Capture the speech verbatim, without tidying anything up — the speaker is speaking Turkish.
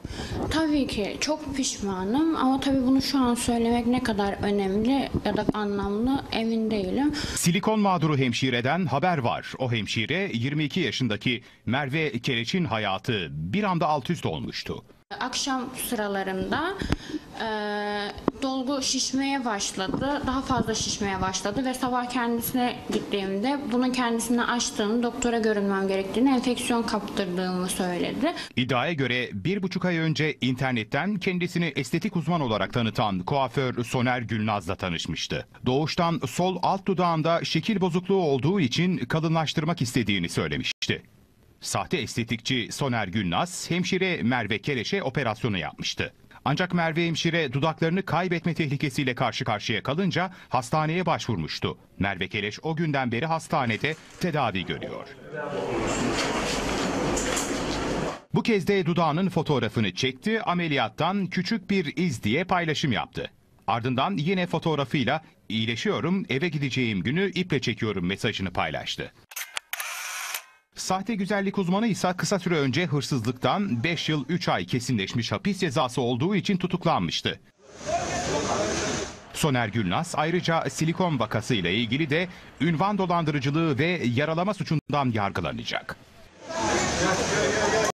Tabii ki çok pişmanım ama tabii bunu şu an söylemek ne kadar önemli ya da anlamlı emin değilim. Silikon mağduru hemşireden haber var. O hemşire yirmi iki yaşındaki Merve Keleç'in hayatı bir anda alt üst olmuştu. Akşam sıralarında e, dolgu şişmeye başladı. Daha fazla şişmeye başladı ve sabah kendisine gittiğimde bunun kendisini açtığını, doktora görünmem gerektiğini, enfeksiyon kaptırdığımı söyledi. İddiaya göre bir buçuk ay önce internetten kendisini estetik uzman olarak tanıtan kuaför Soner Gülnaz'la tanışmıştı. Doğuştan sol alt dudağında şekil bozukluğu olduğu için kalınlaştırmak istediğini söylemişti. Sahte estetikçi Soner Gülnaz, hemşire Merve Keleş'e operasyonu yapmıştı. Ancak Merve hemşire dudaklarını kaybetme tehlikesiyle karşı karşıya kalınca hastaneye başvurmuştu. Merve Keleş o günden beri hastanede tedavi görüyor. Bu kez de dudağının fotoğrafını çekti, ameliyattan küçük bir iz diye paylaşım yaptı. Ardından yine fotoğrafıyla iyileşiyorum, eve gideceğim günü iple çekiyorum mesajını paylaştı. Sahte güzellik uzmanı ise kısa süre önce hırsızlıktan beş yıl üç ay kesinleşmiş hapis cezası olduğu için tutuklanmıştı. Soner Gülnaz ayrıca silikon vakası ile ilgili de ünvan dolandırıcılığı ve yaralama suçundan yargılanacak.